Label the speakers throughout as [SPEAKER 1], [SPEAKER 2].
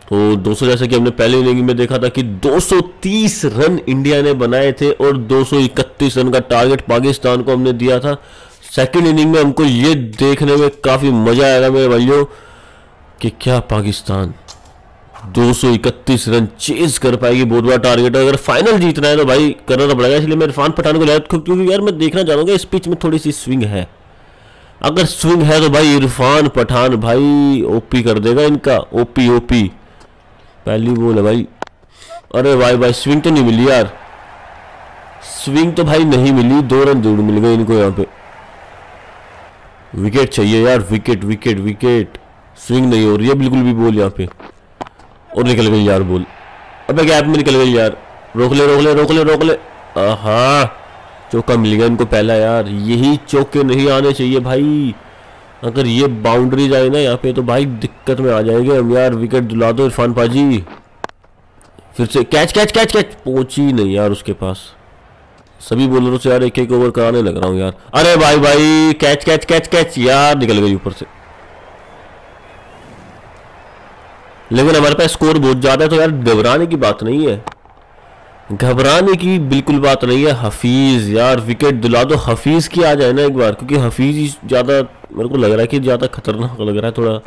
[SPEAKER 1] तो 200 जैसे कि हमने पहले इनिंग में देखा था कि 230 रन इंडिया ने बनाए थे और 231 रन का टारगेट पाकिस्तान को हमने दिया था। सेकंड इनिंग में हमको ये देखने में काफ़ी मज़ा आएगा मेरे भाइयों कि क्या पाकिस्तान 231 रन चेज कर पाएगी। बहुत बड़ा टारगेट है, अगर फाइनल जीतना है तो भाई करना तो पड़ेगा। इसलिए मैं इरफान पठान को लिया क्योंकि यार मैं देखना चाहूँगा इस पिच में थोड़ी सी स्विंग है। अगर स्विंग है तो भाई इरफान पठान भाई ओपी कर देगा इनका। ओपी ओपी पहली बॉल है भाई। अरे भाई भाई स्विंग तो नहीं मिली यार, स्विंग तो भाई नहीं मिली। 2 रन जरूर मिल गए इनको यहाँ पे। विकेट चाहिए यार, विकेट विकेट विकेट। स्विंग नहीं हो रही है बिल्कुल भी बॉल यहाँ पे, और निकल गई यार बॉल। अबे गैप में निकल गई यार। रोक ले रोक ले रोक ले रोक ले। हाँ चौका मिल गया इनको पहला यार। यही चौके नहीं आने चाहिए भाई। अगर ये बाउंड्री जाए ना यहाँ पे तो भाई दिक्कत में आ जाएंगे हम यार। विकेट दिला दो इरफान पाजी। फिर से कैच कैच कैच कैच। पहुंची नहीं यार उसके पास। सभी बॉलरों से यार एक एक ओवर कराने लग रहा हूँ यार। अरे भाई भाई कैच कैच कैच कैच यार, निकल गई ऊपर से। लेकिन हमारे पास स्कोर बहुत ज्यादा है तो यार घबराने की बात नहीं है, घबराने की बिल्कुल बात नहीं है। हफीज यार विकेट दिला दो। हफीज की आ जाए ना एक बार, क्योंकि हफीज ही ज्यादा मेरे को लग रहा है कि ज्यादा खतरनाक लग रहा है थोड़ा।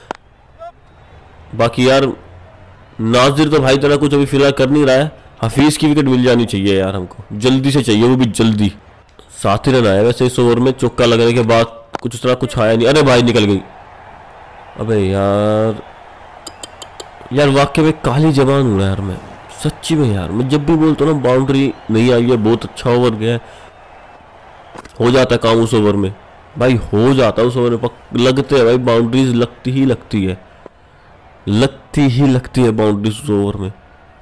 [SPEAKER 1] बाकी यार नाजिर तो भाई तरह कुछ अभी फिलहाल कर नहीं रहा है। हफीज की विकेट मिल जानी चाहिए यार हमको, जल्दी से चाहिए, वो भी जल्दी। 7 ही रन आया वैसे इस ओवर में। चौका लगने के बाद कुछ उस तरह कुछ आया नहीं। अरे भाई निकल गई। अबे यार यार वाकई में काली जबान हो रहा है यार मैं सच्ची में यार। मैं जब भी बोलता हूँ ना बाउंड्री नहीं आई है, बहुत अच्छा ओवर गया है, हो जाता काम उस ओवर में भाई, हो जाता उस ओवर में। लगते हैं भाई बाउंड्रीज, लगती ही लगती है, लगती ही लगती है बाउंड्रीज उस ओवर में।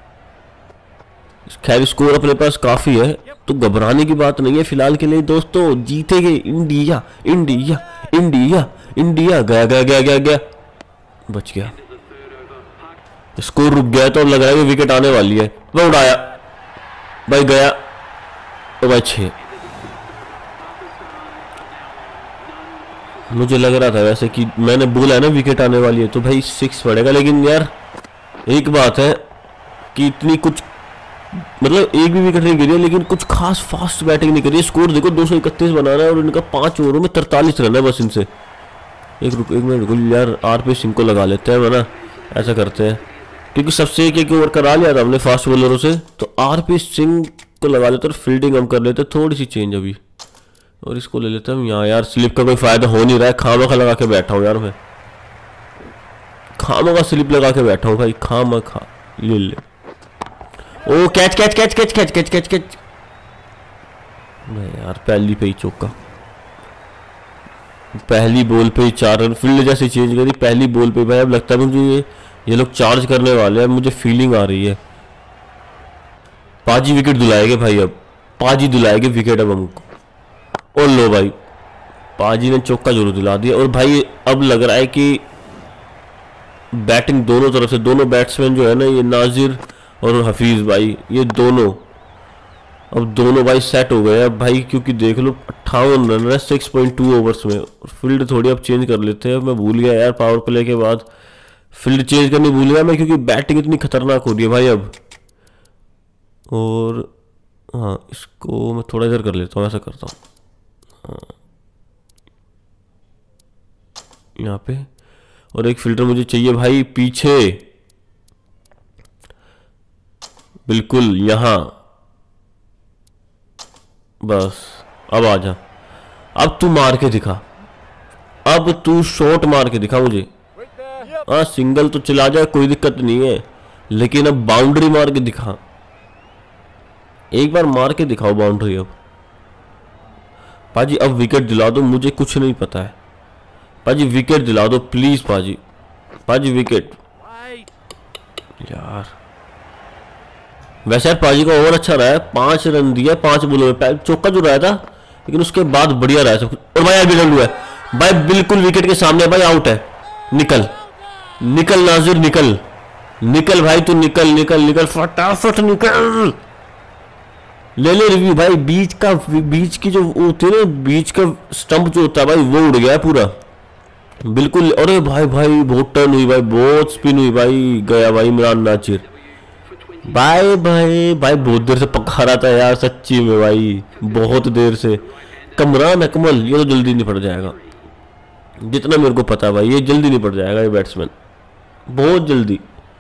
[SPEAKER 1] खैर स्कोर अपने पास काफी है तो घबराने की बात नहीं है फिलहाल के लिए दोस्तों। जीतेंगे इंडिया इंडिया इंडिया इंडिया। गया गया गया गया गया, बच गया। स्कोर रुक गया तो लग रहा है कि विकेट आने वाली है। वह उड़ाया भाई, गया तो भाई 6। मुझे लग रहा था वैसे कि मैंने बोला है ना विकेट आने वाली है तो भाई 6 पड़ेगा। लेकिन यार एक बात है कि इतनी कुछ मतलब एक भी विकेट नहीं गिरी है, लेकिन कुछ खास फास्ट बैटिंग नहीं करी है। स्कोर देखो 231 बनाना है और इनका 5 ओवरों में 43 रन है बस इनसे। एक मिनट रुको यार, आरपी सिंह को लगा लेते हैं ना, ऐसा करते हैं क्योंकि सबसे एक ओवर करा लिया था हमने फास्ट बॉलरों से, तो आरपी सिंह को लगा लेते और फील्डिंग हम कर लेते थोड़ी सी चेंज अभी, और इसको ले लेते हम यहाँ। यार स्लिप का कोई फायदा हो नहीं रहा है, खामा खा लगा के बैठा हूँ यार मैं, खामा का स्लिप लगा के बैठा हूँ भाई, खामा खा। ले ओ catch catch catch catch catch catch catch catch. नहीं यार पहली पे ही चौका, पहली बॉल पे ही 4 रन। फील्ड जैसे चेंज करी पहली बॉल पे भाई। अब लगता है मुझे ये लोग चार्ज करने वाले हैं, मुझे फीलिंग आ रही है। पाजी विकेट दिलाएंगे भाई, अब पाजी दिलाएंगे विकेट अब हमको। और लो भाई पाजी ने चौका जरूर दिला दिया। और भाई अब लग रहा है कि बैटिंग दोनों तरफ से, दोनों बैट्समैन जो है ना, ये नाजिर और हफीज भाई, ये दोनों अब दोनों भाई सेट हो गए अब भाई, क्योंकि देख लो 58 रन है 6.2 ओवर्स में। फील्ड थोड़ी अब चेंज कर लेते हैं। मैं भूल गया यार पावर प्ले के बाद फील्ड चेंज करनी भूल गया मैं, क्योंकि बैटिंग इतनी खतरनाक हो रही है भाई अब। और हाँ इसको मैं थोड़ा इधर कर लेता हूँ, ऐसा करता हूँ हाँ यहाँ पे। और एक फील्डर मुझे चाहिए भाई पीछे, बिल्कुल यहाँ, बस अब आ जा। अब तू मार के दिखा, अब तू शॉट मार के दिखा मुझे। हाँ सिंगल तो चला जाए कोई दिक्कत नहीं है, लेकिन अब बाउंड्री मार के दिखा, एक बार मार के दिखाओ बाउंड्री। अब पाजी अब विकेट दिला दो, मुझे कुछ नहीं पता है पाजी, विकेट दिला दो प्लीज पाजी, पाजी विकेट यार। वैसे यार पाजी का ओवर अच्छा रहा है, 5 रन दिया 5 बॉलों में, चौका जो रहा था लेकिन उसके बाद बढ़िया रहा है सब कुछ। और भाई बिल्कुल है भाई, बिल्कुल विकेट के सामने भाई, आउट है। निकल निकल नाजिर निकल निकल भाई, तू निकल निकल निकल फटाफट निकल। ले ले रिव्यू भाई। बीच की जो होती है ना, बीच का स्टंप जो होता है भाई, वो उड़ गया पूरा। बिल्कुल। अरे भाई भाई बहुत टर्न हुई भाई, बहुत स्पिन हुई भाई, गया भाई इमरान नाचिर। भाई भाई भाई बहुत देर से पका रहा था यार सच्ची में भाई, बहुत देर से। कमरान अकमल ये तो जल्दी नहीं पड़ जाएगा, जितना मेरे को पता है भाई, ये जल्दी नहीं पड़ जाएगा ये बैट्समैन, बहुत जल्दी।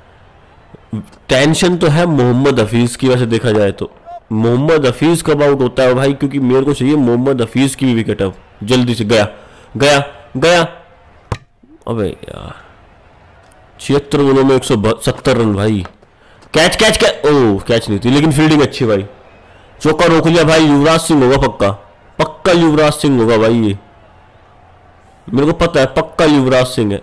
[SPEAKER 1] टेंशन तो है मोहम्मद हफीज की, वैसे देखा जाए तो मोहम्मद हफीज कब आउट होता है भाई, क्योंकि मेरे को चाहिए मोहम्मद हफीज की भी विकेट अब जल्दी से। गया गया गया, अबे यार 76 बॉलों में 170 रन भाई। कैच कैच कैच, ओ कैच नहीं थी लेकिन फील्डिंग अच्छी भाई, चौका रोक लिया भाई। युवराज सिंह होगा पक्का, पक्का युवराज सिंह होगा भाई, ये मेरे को पता है पक्का युवराज सिंह है,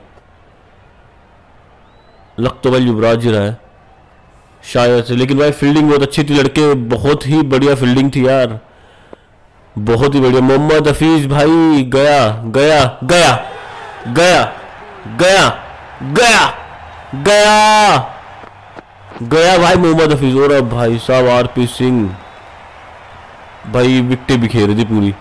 [SPEAKER 1] लग तो भाई युवराज ही रहा है शायद से। लेकिन भाई फील्डिंग बहुत अच्छी थी लड़के, बहुत ही बढ़िया फील्डिंग थी यार, बहुत ही बढ़िया। मोहम्मद हफीज भाई गया गया गया गया गया गया गया गया भाई मोहम्मद हफीज। और भाई साहब आरपी सिंह भाई विकेटें बिखेर थी पूरी।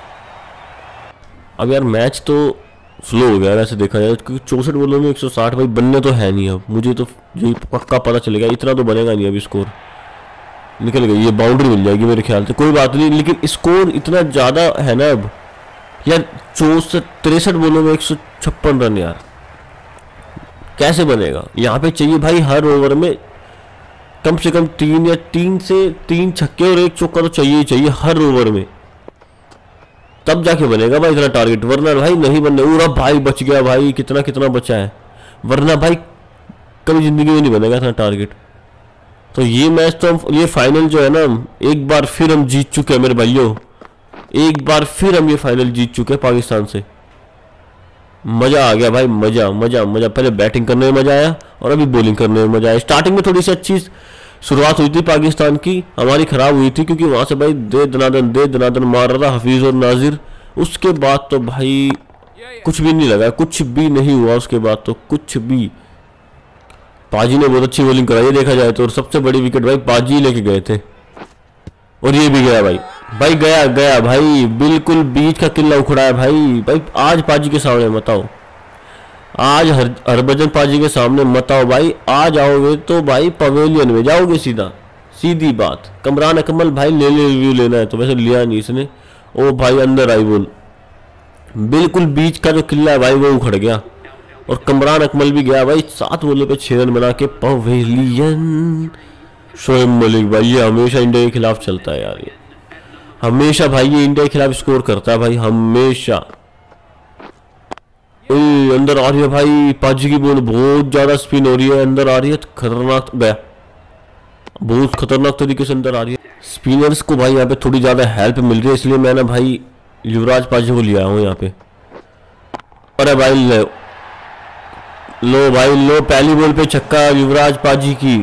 [SPEAKER 1] अब यार मैच तो स्लो हो गया ऐसे देखा जाए, क्योंकि 64 बॉलों में 160 भाई बनने तो है नहीं। अब मुझे तो यही पक्का पता चलेगा इतना तो बनेगा नहीं, अभी स्कोर निकल गई, ये बाउंड्री मिल जाएगी मेरे ख्याल से, कोई बात नहीं। लेकिन स्कोर इतना ज़्यादा है ना अब यार, 63 बॉलों में 156 रन यार, कैसे बनेगा। यहाँ पे चाहिए भाई हर ओवर में कम से कम 3 छक्के और 1 चौका तो चाहिए ही चाहिए हर ओवर में, तब जाके बनेगा भाई इतना टारगेट, वरना भाई नहीं बनने। पूरा भाई बच गया भाई, कितना कितना बचा है, वरना भाई कभी जिंदगी में नहीं बनेगा इतना टारगेट। तो ये मैच तो हम, ये फाइनल जो है ना, एक बार फिर हम जीत चुके हैं मेरे भाइयों, एक बार फिर हम ये फाइनल जीत चुके हैं पाकिस्तान से। मजा आ गया भाई, मजा मजा मजा। पहले बैटिंग करने में मजा आया और अभी बॉलिंग करने में मजा आया। स्टार्टिंग में थोड़ी सी अच्छी शुरुआत हुई थी पाकिस्तान की, हमारी खराब हुई थी क्योंकि वहां से भाई दे दनादन मार रहा था हफीज और नाजिर। उसके बाद तो भाई कुछ भी नहीं लगा, कुछ भी नहीं हुआ उसके बाद तो, कुछ भी। पाजी ने बहुत अच्छी बॉलिंग कराई देखा जाए तो, और सबसे बड़ी विकेट भाई पाजी लेके गए थे, और ये भी गया भाई, भाई गया गया भाई, बिल्कुल बीच का किला उखड़ा है भाई। भाई आज पाजी के सामने मत आओ, आज हरभजन पाजी के सामने मत आओ भाई, आ जाओगे तो भाई पवेलियन में जाओगे सीधा, सीधी बात। कमरान अकमल भाई ले रिव्यू लेना है तो वैसे लिया नहीं इसने। ओ भाई अंदर आई बॉल, बिल्कुल बीच का जो किला है भाई वो उखड़ गया, और कमरान अकमल भी गया भाई 7 बॉलों पे 6 रन बना के पवेलियन। शोएब मलिक भाई ये हमेशा इंडिया के खिलाफ चलता है यार, ये हमेशा भाई ये इंडिया के खिलाफ स्कोर करता है भाई हमेशा। अंदर आ रही है भाई पाजी की बॉल, बहुत ज्यादा स्पिन हो रही है, अंदर आ रही है, खतरनाक गया, बहुत खतरनाक तरीके से अंदर आ रही है। स्पिनर्स को भाई यहाँ पे थोड़ी ज्यादा हेल्प मिल रही है, इसलिए मैंने भाई युवराज पाजी को लिया हूँ यहाँ पे। अरे भाई लो भाई लो, पहली बॉल पे छक्का युवराज पाजी की।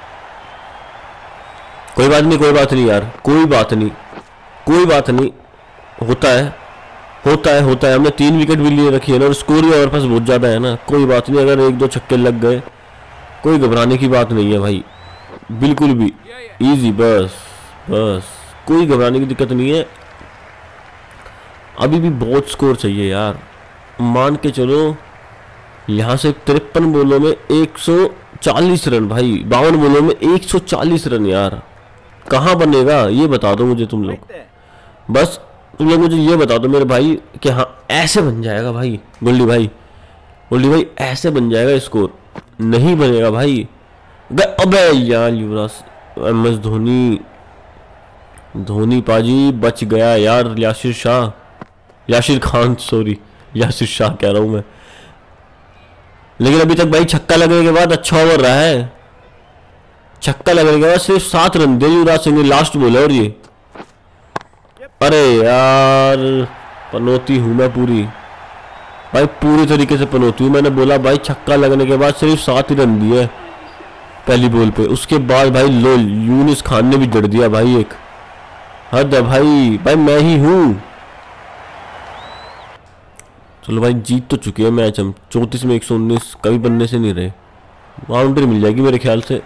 [SPEAKER 1] कोई बात नहीं, कोई बात नहीं यार, कोई बात नहीं, कोई बात नहीं, होता है होता है होता है। हमने 3 विकेट भी लिए रखी है ना, और स्कोर भी हमारे पास बहुत ज़्यादा है ना, कोई बात नहीं। अगर 1-2 छक्के लग गए कोई घबराने की बात नहीं है भाई, बिल्कुल भी इजी, बस बस कोई घबराने की दिक्कत नहीं है। अभी भी बहुत स्कोर चाहिए यार, मान के चलो यहाँ से 53 बॉलों में 140 रन भाई, 52 बॉलों में 140 रन यार, कहाँ बनेगा ये बता दो मुझे तुम लोग, बस तुम लोग मुझे ये बता दो मेरे भाई कि हाँ ऐसे बन जाएगा भाई। गोल्डी भाई ऐसे बन जाएगा स्कोर, नहीं बनेगा भाई। अबे यार युवराज MS धोनी पाजी बच गया यार, यासिर खान सॉरी, यासिर शाह कह रहा हूं मैं। लेकिन अभी तक भाई छक्का लगने के बाद अच्छा ओवर रहा है, छक्का लगने के बाद सिर्फ 7 रन दे युवराज सिंह ने, लास्ट बॉल है और ये। अरे यार पनौती हूं मैं पूरी भाई, पूरी तरीके से पनौती हूं। मैंने बोला भाई छक्का लगने के बाद सिर्फ 7 ही रन दिए पहली बॉल पे, उसके बाद भाई लो यूनिस खान ने भी जड़ दिया भाई एक, हद है भाई मैं ही हूं। चलो भाई जीत तो चुके हैं मैच हम, 34 में 119 कभी बनने से नहीं रहे, बाउंड्री मिल जाएगी मेरे ख्याल से।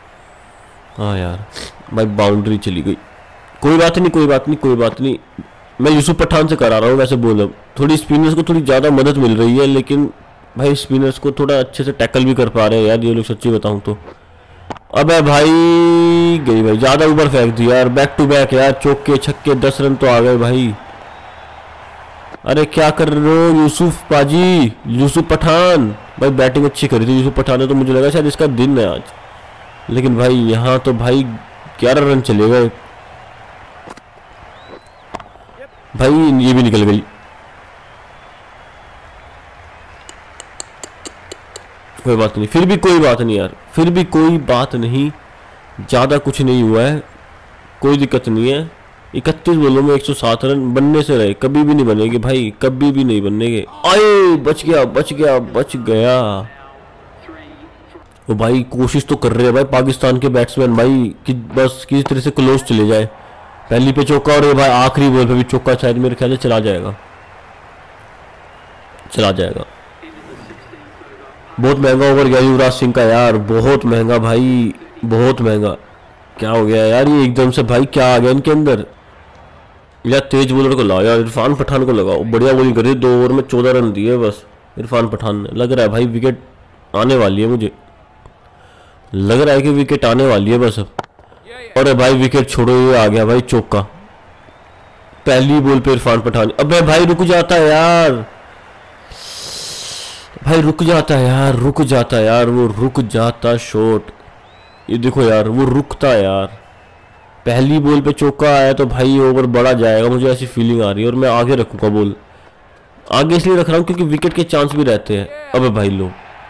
[SPEAKER 1] हाँ यार भाई बाउंड्री चली गई, कोई बात नहीं कोई बात नहीं कोई बात नहीं, मैं यूसुफ पठान से करा रहा हूँ वैसे बोल, थोड़ी स्पिनर्स को थोड़ी ज़्यादा मदद मिल रही है, लेकिन भाई स्पिनर्स को थोड़ा अच्छे से टैकल भी कर पा रहे हैं यार ये लोग, सच्ची बताऊँ तो। अबे भाई गई भाई, ज़्यादा ऊपर फेंक दिया यार, बैक टू बैक यार, चौके छक्के 10 रन तो आ गए भाई। अरे क्या कर रहे हो यूसुफ पाजी, यूसुफ पठान भाई, बैटिंग अच्छी करी थी यूसुफ पठान ने, तो मुझे लगा शायद इसका दिन है आज, लेकिन भाई यहाँ तो भाई 11 रन चले गए भाई, ये भी निकल गई। कोई बात नहीं, फिर भी कोई बात नहीं यार, फिर भी कोई बात नहीं, ज़्यादा कुछ नहीं हुआ है, कोई दिक्कत नहीं है। 31 बॉलों में 107 रन बनने से रहे, कभी भी नहीं बनेंगे भाई, कभी भी नहीं बनेंगे। आए बच गया बच गया बच गया। वो भाई कोशिश तो कर रहे हैं भाई पाकिस्तान के बैट्समैन भाई कि बस किसी तरह से क्लोज चले जाए। पहली पे चौका और ये भाई आखिरी बॉल पे भी चौका, शायद मेरे ख्याल से चला जाएगा, चला जाएगा। बहुत महंगा ओवर गया युवराज सिंह का यार, बहुत महंगा भाई, बहुत महंगा। क्या हो गया यार ये एकदम से भाई, क्या आ गया इनके अंदर यार। तेज बॉलर को लाओ यार, इरफान पठान को लगाओ, बढ़िया बॉलिंग करी, 2 ओवर में 14 रन दिए बस इरफान पठान ने। लग रहा है भाई विकेट आने वाली है, मुझे लग रहा है कि विकेट आने वाली है बस अब। अरे भाई विकेट छोड़ो, ये आ गया भाई चौका, पहली बॉल पे इरफान पठान। अबे भाई रुक जाता है यार, भाई रुक जाता है यार, रुक जाता है यार, वो रुक जाता शॉट, ये देखो यार वो रुकता है यार। पहली बॉल पे चौका आया तो भाई ओवर बड़ा जाएगा, मुझे ऐसी फीलिंग आ रही है, और मैं आगे रखूंगा बॉल, आगे इसलिए रख रहा हूँ क्योंकि विकेट के चांस भी रहते हैं। अबे भाई लो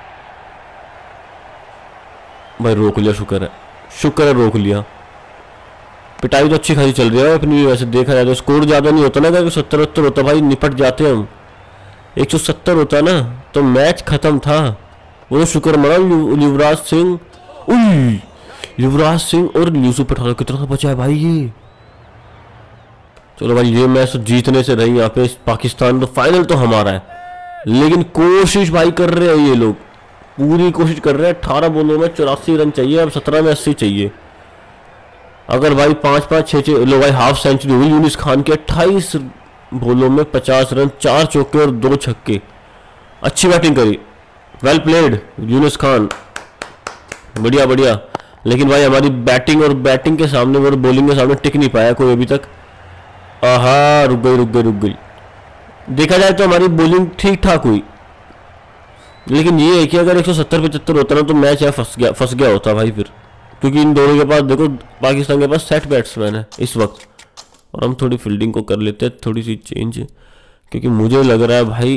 [SPEAKER 1] भाई, रोक लिया, शुक्र है, शुक्र है रोक लिया। पिटाई तो अच्छी खासी चल रही है अपनी, वैसे देखा जाए तो स्कोर ज़्यादा नहीं होता ना, अगर 70-70 होता भाई निपट जाते हम, 170 होता ना तो मैच खत्म था। वो तो शुक्र मना युवराज सिंह, युवराज सिंह और यूसुफ पठान कितना सा बचा है भाई ये। चलो भाई ये मैच जीतने से रही यहाँ पे पाकिस्तान, तो फाइनल तो हमारा है, लेकिन कोशिश भाई कर रहे हैं ये लोग, पूरी कोशिश कर रहे हैं। 18 बॉलों में 84 रन चाहिए, अब 17 में 80 चाहिए। अगर भाई 5-5 6-6 लो भाई, हाफ सेंचुरी हुई यूनिस खान के, 28 बॉलों में 50 रन, 4 चौके और 2 छक्के। अच्छी बैटिंग करी, वेल प्लेड यूनिस खान, बढ़िया बढ़िया। लेकिन भाई हमारी बैटिंग और बैटिंग के सामने और बॉलिंग के सामने टिक नहीं पाया कोई अभी तक। आहा रुक गई रुक गई रुक गई। देखा जाए तो हमारी बॉलिंग ठीक ठाक हुई, लेकिन ये है कि अगर 170-75 होता ना तो मैच है फंस गया होता भाई फिर, क्योंकि इन दोनों के पास देखो पाकिस्तान के पास सेट बैट्समैन है इस वक्त। और हम थोड़ी फील्डिंग को कर लेते हैं थोड़ी सी चेंज, क्योंकि मुझे लग रहा है भाई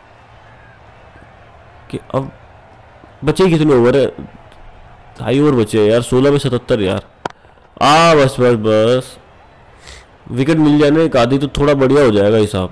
[SPEAKER 1] कि अब बचे कितने ओवर है, 2.5 ओवर बचे हैं यार, 16 में 77 यार। बस बस बस विकेट मिल जाने एक आधी तो थोड़ा बढ़िया हो जाएगा हिसाब।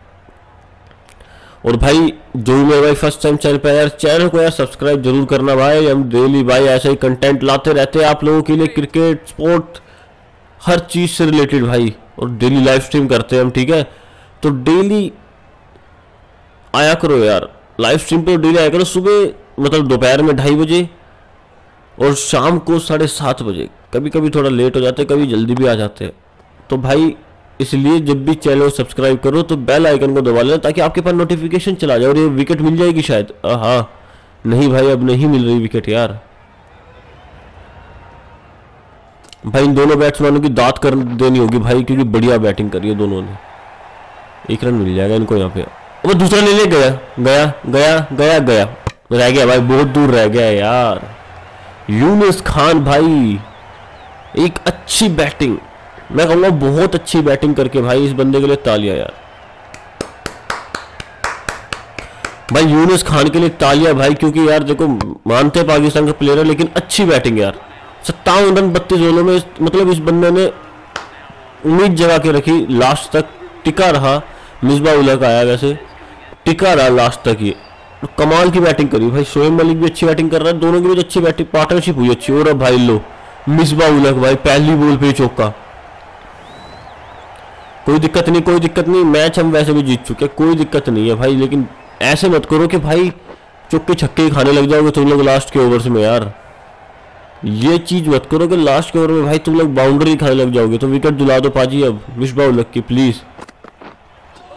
[SPEAKER 1] और भाई जो भी मेरे भाई फर्स्ट टाइम चैनल पे यार, चैनल को यार सब्सक्राइब जरूर करना भाई, हम डेली भाई ऐसा ही कंटेंट लाते रहते हैं आप लोगों के लिए, क्रिकेट स्पोर्ट हर चीज से रिलेटेड भाई, और डेली लाइव स्ट्रीम करते हैं हम, ठीक है। तो डेली आया करो यार, लाइव स्ट्रीम पे डेली आया करो, सुबह मतलब दोपहर में 2:30 बजे और शाम को 7:30 बजे, कभी कभी थोड़ा लेट हो जाते हैं, कभी जल्दी भी आ जाते हैं। तो भाई इसलिए जब भी चैनल सब्सक्राइब करो तो बेल आइकन को दबा लेना, ताकि आपके पास नोटिफिकेशन चला जाए। और ये विकेट मिल जाएगी शायद, हाँ नहीं भाई अब नहीं मिल रही विकेट यार। भाई इन दोनों बैट्समैनों की दाद कर देनी होगी भाई, क्योंकि बढ़िया बैटिंग करी है दोनों ने। 1 रन मिल जाएगा इनको यहाँ पे। वो दूसरा ले ले, गया गया गया गया गया, रह गया भाई, बहुत दूर रह गया यार। यूनिस खान भाई एक अच्छी बैटिंग, मैं कहूँगा बहुत अच्छी बैटिंग करके भाई, इस बंदे के लिए तालियां यार भाई, यूनिस खान के लिए तालियां भाई, क्योंकि यार देखो मानते हैं पाकिस्तान का प्लेयर है, लेकिन अच्छी बैटिंग यार। 57 रन 32 बॉलों में, मतलब इस बंदे ने उम्मीद जगा के रखी, लास्ट तक टिका रहा। मिसबा उलग आया वैसे, टिका रहा लास्ट तक, ये कमाल की बैटिंग करी भाई। शोएब मलिक भी अच्छी बैटिंग कर रहा है, दोनों की भी अच्छी बैटिंग, पार्टनरशिप हुई अच्छी। और अब भाई लो मिसबा उलग भाई, पहली बॉल पे चौका। कोई दिक्कत नहीं कोई दिक्कत नहीं, मैच हम वैसे भी जीत चुके, कोई दिक्कत नहीं है भाई। लेकिन ऐसे मत करो कि भाई चौके छक्के खाने लग जाओगे तुम लोग लास्ट के ओवर्स में यार, ये चीज मत करो कि लास्ट के ओवर में भाई तुम लोग बाउंड्री खाने लग जाओगे। तो विकेट दिला दो पाजी अब मिसबा उलग की प्लीज।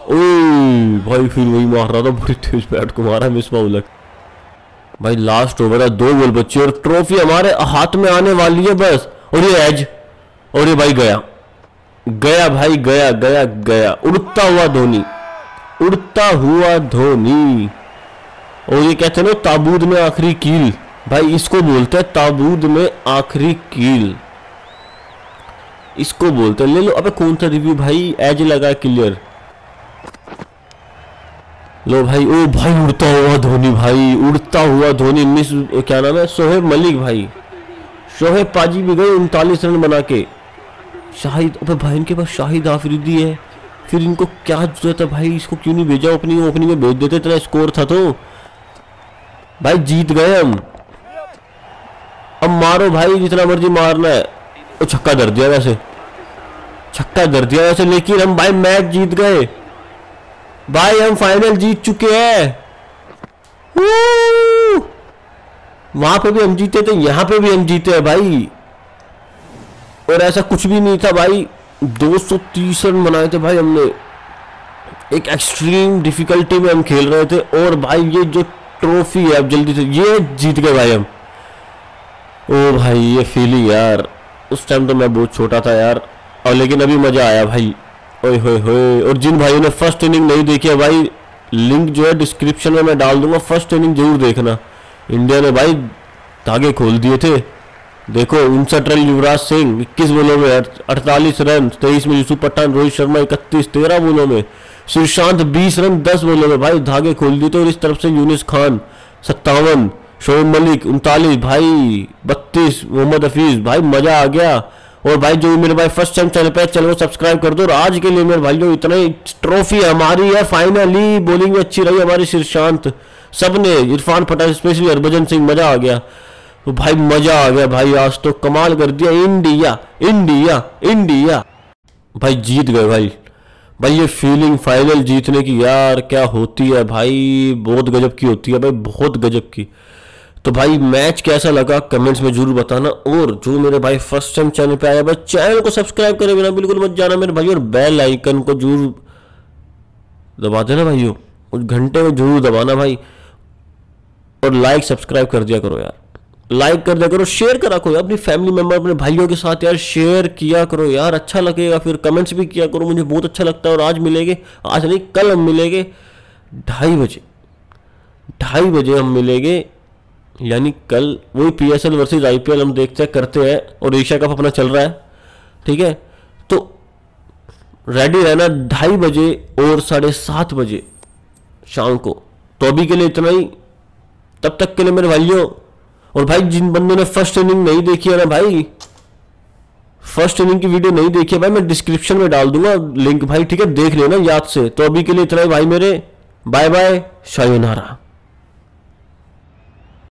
[SPEAKER 1] ओए भाई फिर वही मार रहा था, बड़ी तेज बैट को मारा, मिस बाउल भाई। लास्ट ओवर है, 2 बॉल बची और ट्रॉफी हमारे हाथ में आने वाली है बस। और ये एज, और ये भाई गया गया भाई, गया गया गया, उड़ता हुआ धोनी, उड़ता हुआ धोनी। और ये कहते हैं ना ताबूत में आखिरी कील, भाई इसको बोलते हैं ताबूत में आखिरी कील, इसको बोलते हैं। ले लो, अबे कौन सा रिव्यू भाई, एज लगा क्लियर। लो भाई, ओ भाई उड़ता हुआ धोनी भाई, उड़ता हुआ धोनी। मिस क्या नाम है, शोहेब मलिक भाई, शोहेब पाजी भी गए 39 रन बना के। शाहिद, अबे भाई इनके पास शाहिद आफरीदी है, फिर इनको क्या जरूरत है भाई, इसको क्यों नहीं भेजा ओपनिंग, ओपनिंग में भेज देते, इतना स्कोर था तो। भाई जीत गए हम, अब मारो भाई जितना मर्जी मारना है। ओ छक्का धर दिया वैसे, छक्का धर दिया वैसे, लेकिन हम भाई मैच जीत गए भाई, हम फाइनल जीत चुके हैं। वहां पे भी हम जीते थे, यहां पे भी हम जीते हैं भाई, और ऐसा कुछ भी नहीं था भाई। 230 रन बनाए थे भाई हमने, एक एक्सट्रीम डिफिकल्टी में हम खेल रहे थे। और भाई ये जो ट्रॉफी है, अब जल्दी से ये जीत गए भाई हम। ओ भाई ये फीलिंग यार, उस टाइम तो मैं बहुत छोटा था यार, और लेकिन अभी मजा आया भाई। ओए होए होए। और जिन भाइयों ने फर्स्ट इनिंग नहीं देखी है भाई, लिंक जो है डिस्क्रिप्शन में मैं डाल दूंगा, फर्स्ट इनिंग जरूर देखना। इंडिया ने भाई धागे खोल दिए थे। देखो 59 रन युवराज सिंह 21 बॉलों में 48 रन, 23 में यूसुफ पठान, रोहित शर्मा 31, 13 बॉलों में, श्रीशांत 20 रन 10 बॉलों में भाई धागे खोल दिए थे। और इस तरफ से यूनिस खान 57, शोएब मलिक 39 भाई, 32 मोहम्मद हफीज भाई, मजा आ गया। और भाई जो मेरे भाई फर्स्ट टाइम चैनल पे चैनल को सब्सक्राइब कर दो। और आज के लिए मेरे भाई जो इतना ही ट्रॉफी हमारी है फाइनली। बॉलिंग में अच्छी रही हमारी श्रीशांत, सबने, इरफान पठान स्पेशली, हरभजन सिंह, मजा आ गया। तो भाई मजा आ गया भाई, आज तो कमाल कर दिया। इंडिया इंडिया इंडिया भाई जीत गए भाई। भाई ये फीलिंग फाइनल जीतने की यार क्या होती है भाई, बहुत गजब की होती है भाई, बहुत गजब की। तो भाई मैच कैसा लगा कमेंट्स में जरूर बताना। और जो मेरे भाई फर्स्ट टाइम चैनल पे आया भाई, चैनल को सब्सक्राइब करे बिना बिल्कुल मत जाना मेरे भाई, और बेल आइकन को जरूर दबा देना भाइयों, उस घंटे में जरूर दबाना भाई। और लाइक सब्सक्राइब कर दिया करो यार, लाइक कर दिया करो, शेयर करा करो अपनी फैमिली मेंबर, अपने भाइयों के साथ यार शेयर किया करो यार, अच्छा लगेगा। फिर कमेंट्स भी किया करो, मुझे बहुत अच्छा लगता है। और आज मिलेंगे, आज नहीं कल हम मिलेंगे 2:30 बजे, 2:30 बजे हम मिलेंगे, यानी कल वही PSL वर्सेस IPL हम देखते हैं, करते हैं। और एशिया कप अपना चल रहा है, ठीक है, तो रेडी रहना 2:30 बजे और 7:30 बजे शाम को। तो अभी के लिए इतना ही, तब तक के लिए मेरे भाइयों। और भाई जिन बंदों ने फर्स्ट इनिंग नहीं देखी है ना भाई, फर्स्ट इनिंग की वीडियो नहीं देखी है भाई, मैं डिस्क्रिप्शन में डाल दूंगा लिंक भाई, ठीक है, देख लेना याद से। तो अभी के लिए इतना ही भाई मेरे, बाय बाय, शायोनारा।